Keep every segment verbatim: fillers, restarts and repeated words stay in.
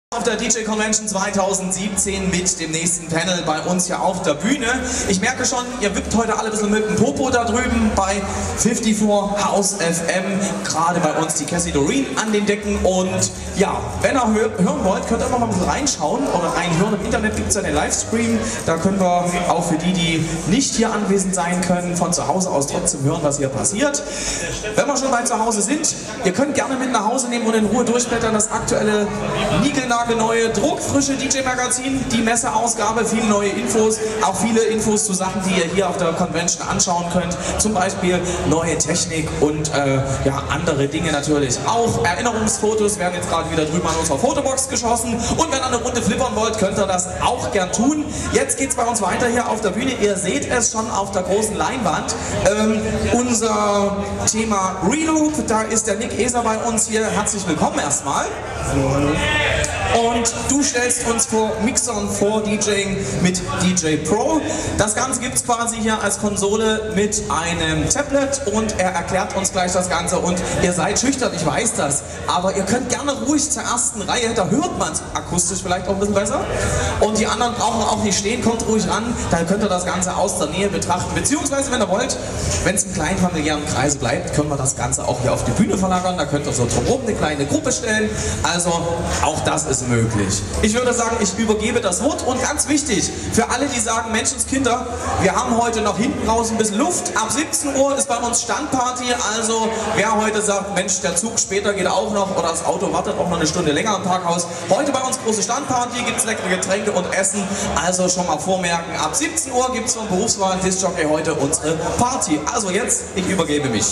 Auf der D J Convention zweitausendsiebzehn mit dem nächsten Panel bei uns hier auf der Bühne. Ich merke schon, ihr wippt heute alle ein bisschen mit dem Popo da drüben bei vierundfünfzig House F M. Gerade bei uns die Cassie Doreen an den Decken. Und ja, wenn ihr hör hören wollt, könnt ihr immer mal ein bisschen reinschauen oder reinhören. Im Internet gibt es ja den Livestream. Da können wir auch für die, die nicht hier anwesend sein können, von zu Hause aus trotzdem hören, was hier passiert. Wenn wir schon bei zu Hause sind, ihr könnt gerne mit nach Hause nehmen und in Ruhe durchblättern. Das aktuelle Niegelnagel neue druckfrische D J-Magazin, die Messeausgabe, viele neue Infos, auch viele Infos zu Sachen, die ihr hier auf der Convention anschauen könnt, zum Beispiel neue Technik und äh, ja, andere Dinge natürlich. Auch Erinnerungsfotos werden jetzt gerade wieder drüben an unserer Fotobox geschossen und wenn ihr eine Runde flippern wollt, könnt ihr das auch gern tun. Jetzt geht es bei uns weiter hier auf der Bühne, ihr seht es schon auf der großen Leinwand. Ähm, unser Thema Reloop, da ist der Nick Eser bei uns hier, herzlich willkommen erstmal. Hallo, hallo. Und du stellst uns vor Mixern vor DJing mit D J Pro. Das Ganze gibt es quasi hier als Konsole mit einem Tablet und er erklärt uns gleich das Ganze. Und ihr seid schüchtern, ich weiß das, aber ihr könnt gerne ruhig zur ersten Reihe, da hört man es akustisch vielleicht auch ein bisschen besser. Und die anderen brauchen auch nicht stehen, kommt ruhig ran, dann könnt ihr das Ganze aus der Nähe betrachten. Beziehungsweise, wenn ihr wollt, wenn es im kleinen familiären Kreis bleibt, können wir das Ganze auch hier auf die Bühne verlagern. Da könnt ihr so drumherum eine kleine Gruppe stellen. Also auch das ist möglich. Ich würde sagen, ich übergebe das Wort und ganz wichtig, für alle, die sagen, Menschenskinder, wir haben heute noch hinten raus ein bisschen Luft. Ab siebzehn Uhr ist bei uns Standparty, also wer heute sagt, Mensch, der Zug später geht auch noch oder das Auto wartet auch noch eine Stunde länger am Parkhaus. Heute bei uns große Standparty, gibt es leckere Getränke und Essen, also schon mal vormerken, ab siebzehn Uhr gibt es vom Berufswagen Disc-Jockey heute unsere Party. Also jetzt, ich übergebe mich.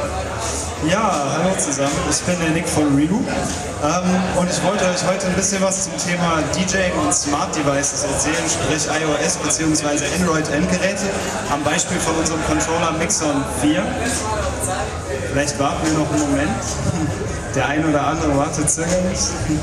Ja, hallo zusammen, ich bin der Nick von Reloop ähm, und ich wollte euch heute ein bisschen was zum Thema DJing und Smart Devices erzählen, sprich iOS bzw. Android-Endgeräte, am Beispiel von unserem Controller Mixon vier. Vielleicht warten wir noch einen Moment, der ein oder andere wartet zögerlich.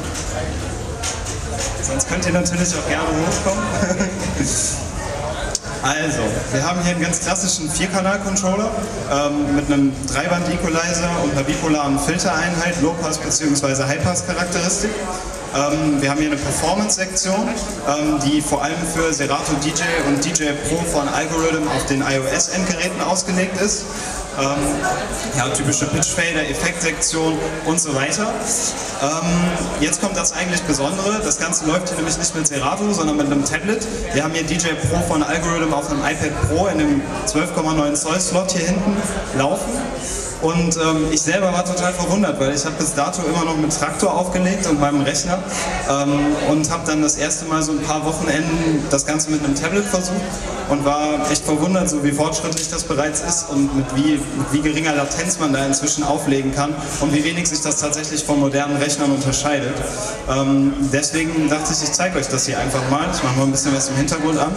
Sonst könnt ihr natürlich auch gerne hochkommen. Also, wir haben hier einen ganz klassischen vier-Kanal-Controller ähm, mit einem Dreiband-Equalizer und einer bipolaren Filtereinheit, Low-Pass bzw. High-Pass-Charakteristik. Ähm, wir haben hier eine Performance-Sektion, ähm, die vor allem für Serato D J und D J Pro von Algorithm auf den iOS-Endgeräten ausgelegt ist. Ähm, ja, typische Pitch-Fader, Effektsektion und so weiter. Ähm, jetzt kommt das eigentlich Besondere. Das Ganze läuft hier nämlich nicht mit Serato, sondern mit einem Tablet. Wir haben hier D J Pro von Algorithm auf einem iPad Pro in einem zwölf Komma neun Zoll Slot hier hinten laufen. Und ähm, ich selber war total verwundert, weil ich habe bis dato immer noch mit Traktor aufgelegt und meinem Rechner ähm, und habe dann das erste Mal so ein paar Wochenenden das Ganze mit einem Tablet versucht und war echt verwundert, so wie fortschrittlich das bereits ist und mit wie, mit wie geringer Latenz man da inzwischen auflegen kann und wie wenig sich das tatsächlich von modernen Rechnern unterscheidet. Ähm, deswegen dachte ich, ich zeige euch das hier einfach mal. Ich mache mal ein bisschen was im Hintergrund an.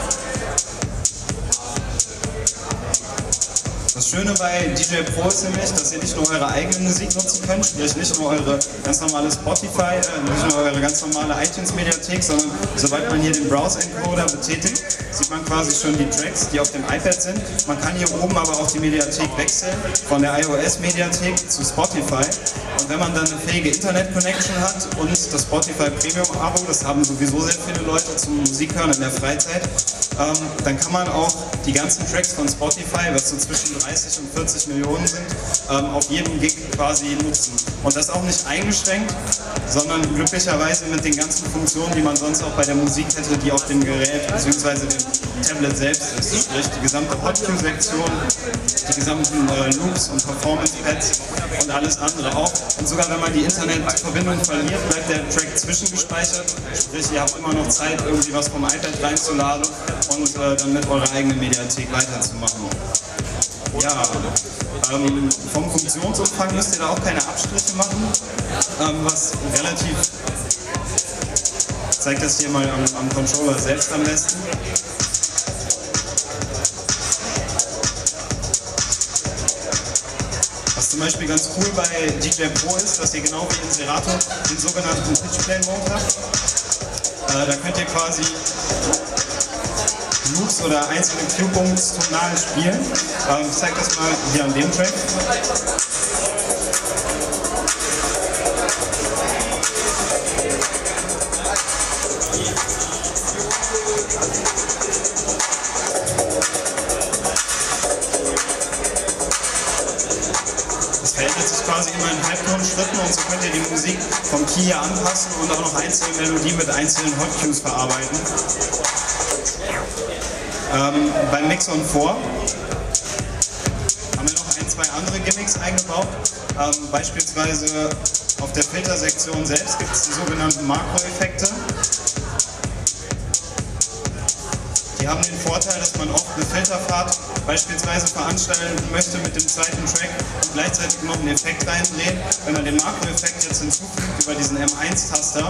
Das Schöne bei D J Pro ist nämlich, dass ihr nicht nur eure eigene Musik nutzen könnt, sprich nicht nur eure ganz normale Spotify, äh, nicht nur eure ganz normale iTunes-Mediathek, sondern sobald man hier den Browse-Encoder betätigt, sieht man quasi schon die Tracks, die auf dem iPad sind. Man kann hier oben aber auch die Mediathek wechseln, von der iOS-Mediathek zu Spotify. Und wenn man dann eine fähige Internet-Connection hat und das Spotify Premium-Abo, das haben sowieso sehr viele Leute zum Musikhören in der Freizeit, ähm, dann kann man auch die ganzen Tracks von Spotify, was so zwischen dreißig und vierzig Millionen sind, ähm, auf jedem Gig quasi nutzen. Und das auch nicht eingeschränkt, sondern glücklicherweise mit den ganzen Funktionen, die man sonst auch bei der Musik hätte, die auf dem Gerät bzw. dem Tablet selbst ist. Sprich die gesamte Hot-Q-Sektion, die gesamten äh, Loops und Performance-Pads und alles andere auch. Und sogar wenn man die Internetverbindung verliert, bleibt der Track zwischengespeichert. Sprich, ihr habt immer noch Zeit, irgendwie was vom iPad reinzuladen und äh, dann mit eurer eigenen Mediathek weiterzumachen. Ja, ähm, vom Funktionsumfang müsst ihr da auch keine Abstriche machen, ähm, was relativ, ich zeige das hier mal am, am Controller selbst am besten. Was zum Beispiel ganz cool bei D J Pro ist, dass ihr genau wie in Serato den sogenannten Pitch-Plane-Mode habt. Äh, da könnt ihr quasi Loops oder einzelne Q-Punkts tonal spielen. Ähm, ich zeige das mal hier an dem Track. dreht sich quasi immer in Halbtonschritten und so könnt ihr die Musik vom Key her anpassen und auch noch einzelne Melodien mit einzelnen Hotcues verarbeiten. Ähm, beim Mix on vier haben wir noch ein, zwei andere Gimmicks eingebaut. Ähm, beispielsweise auf der Filtersektion selbst gibt es die sogenannten Makroeffekte. Die haben den Vorteil, dass man oft eine Filterfahrt beispielsweise veranstalten möchte mit dem zweiten Track und gleichzeitig noch einen Effekt reindrehen. Wenn man den Makroeffekt jetzt hinzufügt über diesen M eins Taster,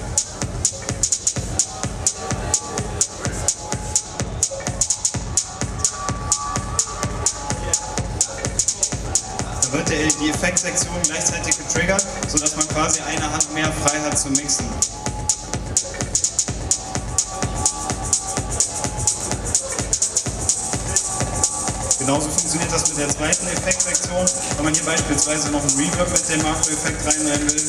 da wird der, die Effektsektion gleichzeitig getriggert, sodass man quasi eine Hand mehr frei hat zu mixen. Genauso funktioniert das mit der zweiten Effektsektion, wenn man hier beispielsweise noch einen Reverb mit dem Makroeffekt reinrennen will.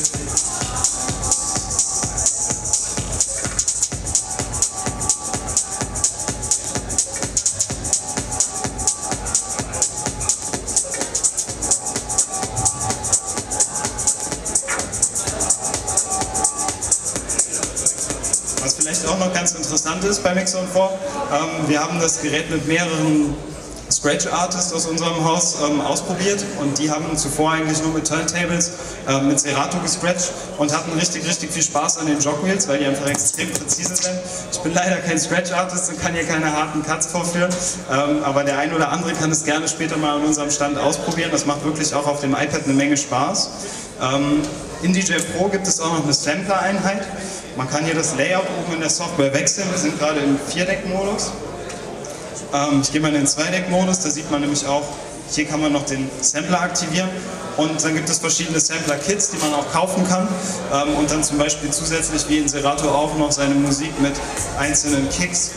Was vielleicht auch noch ganz interessant ist bei Mix on vier, ähm, wir haben das Gerät mit mehreren Scratch Artists aus unserem Haus ähm, ausprobiert und die haben zuvor eigentlich nur mit Turntables äh, mit Serato gescratcht und hatten richtig, richtig viel Spaß an den Jogwheels, weil die einfach extrem präzise sind. Ich bin leider kein Scratch Artist und kann hier keine harten Cuts vorführen, ähm, aber der ein oder andere kann es gerne später mal an unserem Stand ausprobieren. Das macht wirklich auch auf dem iPad eine Menge Spaß. Ähm, in D J Pro gibt es auch noch eine Sampler-Einheit. Man kann hier das Layout oben in der Software wechseln. Wir sind gerade im vier-Deck-Modus. Ich gehe mal in den zwei-Deck-Modus, da sieht man nämlich auch, hier kann man noch den Sampler aktivieren und dann gibt es verschiedene Sampler-Kits, die man auch kaufen kann und dann zum Beispiel zusätzlich wie in Serato auch noch seine Musik mit einzelnen Kicks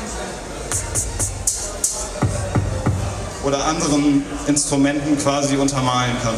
oder anderen Instrumenten quasi untermalen kann.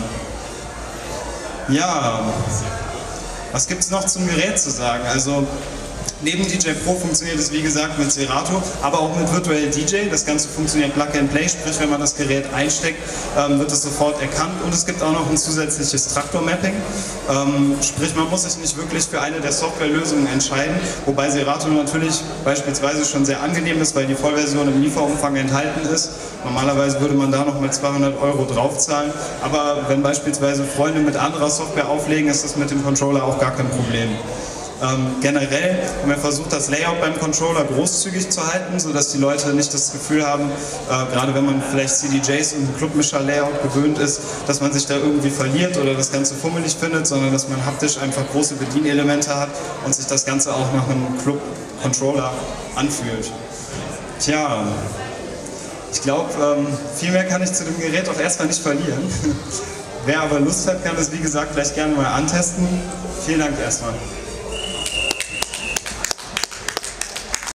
Ja, was gibt es noch zum Gerät zu sagen? Also, neben D J Pro funktioniert es wie gesagt mit Serato, aber auch mit Virtual D J. Das Ganze funktioniert Plug and Play, sprich wenn man das Gerät einsteckt, ähm, wird es sofort erkannt und es gibt auch noch ein zusätzliches Traktor-Mapping. Ähm, sprich man muss sich nicht wirklich für eine der Softwarelösungen entscheiden, wobei Serato natürlich beispielsweise schon sehr angenehm ist, weil die Vollversion im Lieferumfang enthalten ist. Normalerweise würde man da noch mit zweihundert Euro draufzahlen, aber wenn beispielsweise Freunde mit anderer Software auflegen, ist das mit dem Controller auch gar kein Problem. Ähm, generell haben wir versucht, das Layout beim Controller großzügig zu halten, sodass die Leute nicht das Gefühl haben, äh, gerade wenn man vielleicht C D Js und Clubmischer-Layout gewöhnt ist, dass man sich da irgendwie verliert oder das Ganze fummelig findet, sondern dass man haptisch einfach große Bedienelemente hat und sich das Ganze auch nach einem Club-Controller anfühlt. Tja, ich glaube, ähm, viel mehr kann ich zu dem Gerät auch erstmal nicht verlieren. Wer aber Lust hat, kann es wie gesagt gleich gerne mal antesten. Vielen Dank erstmal.